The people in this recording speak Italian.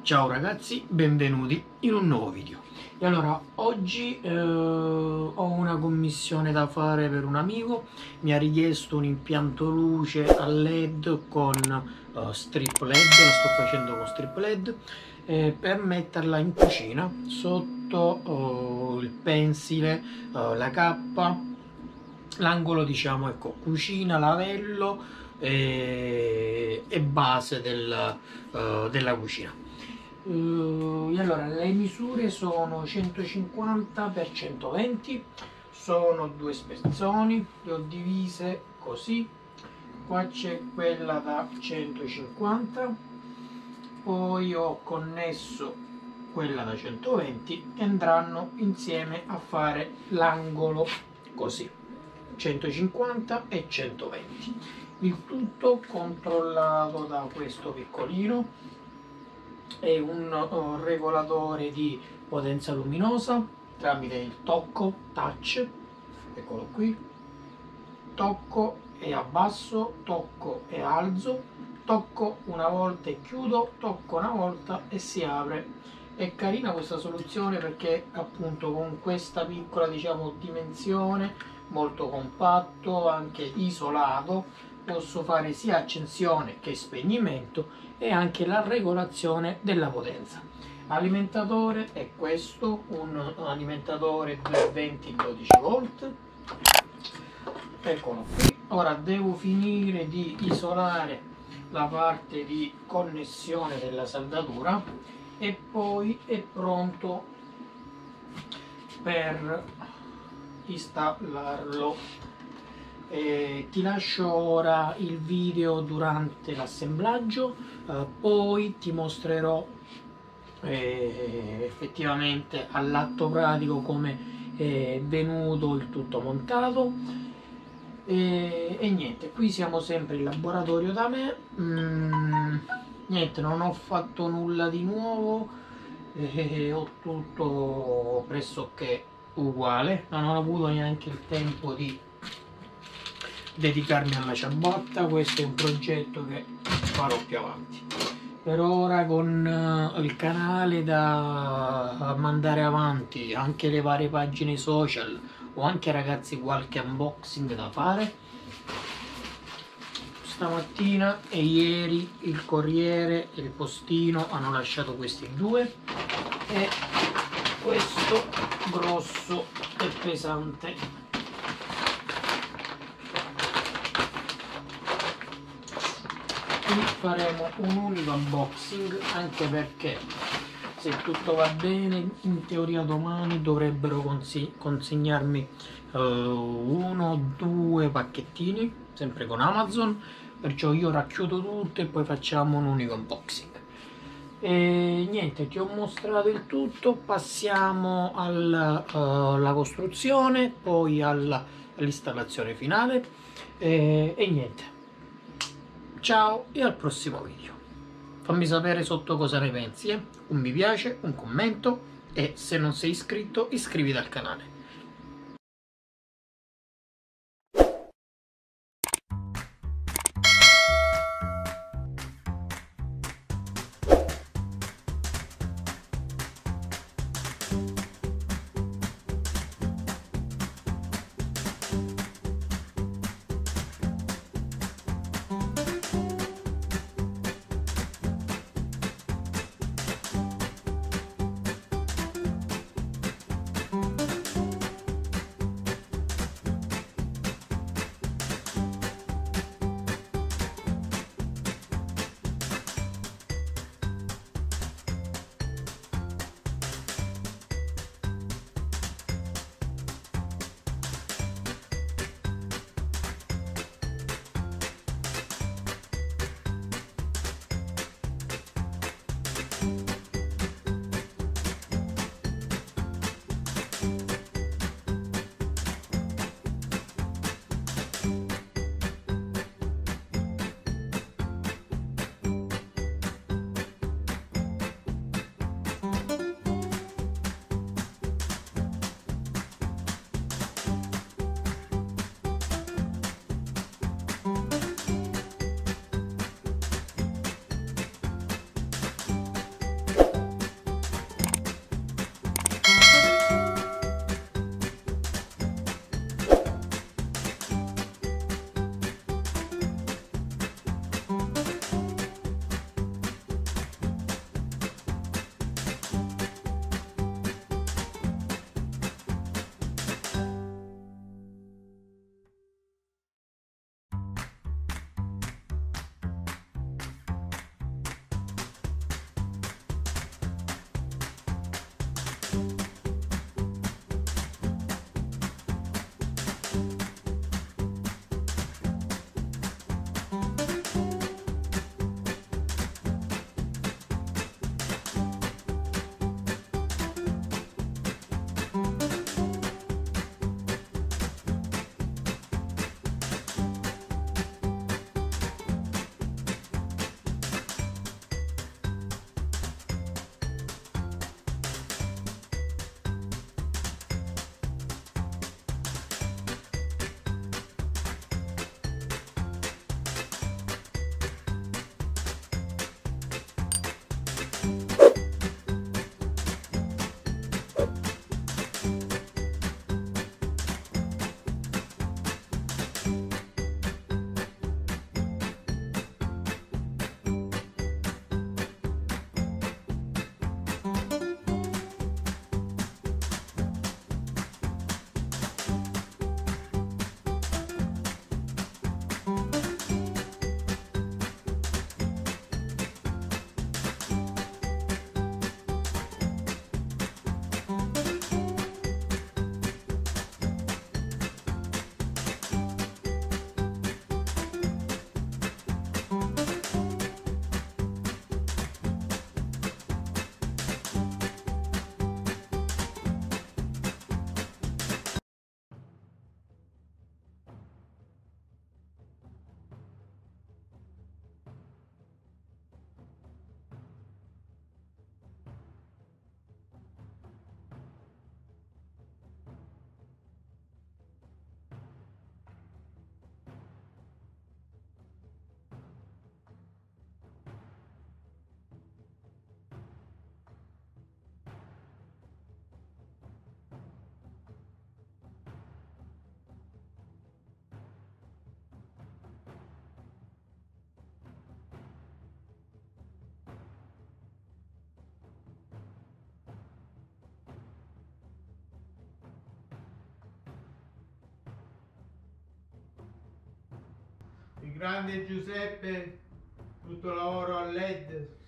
Ciao ragazzi, benvenuti in un nuovo video. E allora, oggi ho una commissione da fare per un amico. Mi ha richiesto un impianto luce a LED con strip LED, la sto facendo con strip LED, per metterla in cucina, sotto il pensile, la cappa, l'angolo diciamo, ecco, cucina, lavello e base della cucina. E allora le misure sono 150 x 120, sono due spezzoni, le ho divise così. Qua c'è quella da 150, poi ho connesso quella da 120 e andranno insieme a fare l'angolo così, 150 e 120, il tutto controllato da questo piccolino. È un regolatore di potenza luminosa tramite il tocco touch, eccolo qui, tocco e abbasso, tocco e alzo, tocco una volta e chiudo, tocco una volta e si apre. È carina questa soluzione perché appunto con questa piccola dimensione, molto compatto, anche isolato, posso fare sia accensione che spegnimento e anche la regolazione della potenza. Alimentatore è questo, un alimentatore 220 12 volt, eccolo qui. Ora devo finire di isolare la parte di connessione della saldatura e poi è pronto per installarlo. Ti lascio ora il video durante l'assemblaggio, poi ti mostrerò effettivamente all'atto pratico come è venuto il tutto montato. E niente, qui siamo sempre in laboratorio da me. Niente, non ho fatto nulla di nuovo, ho tutto pressoché uguale, non ho avuto neanche il tempo di dedicarmi alla ciabatta. Questo è un progetto che farò più avanti. Per ora, con il canale da mandare avanti, anche le varie pagine social, o anche ragazzi qualche unboxing da fare. Stamattina e ieri il Corriere e il Postino hanno lasciato questi due e questo grosso e pesante. Qui faremo un unico unboxing, anche perché se tutto va bene in teoria domani dovrebbero consegnarmi 1 o 2 pacchettini sempre con Amazon, perciò io racchiudo tutto e poi facciamo un unico unboxing. E niente, ti ho mostrato il tutto, passiamo alla costruzione, poi all'installazione finale e niente. Ciao e al prossimo video. Fammi sapere sotto cosa ne pensi, un mi piace, un commento e se non sei iscritto iscriviti al canale. grande Giuseppe, tutto lavoro a LED.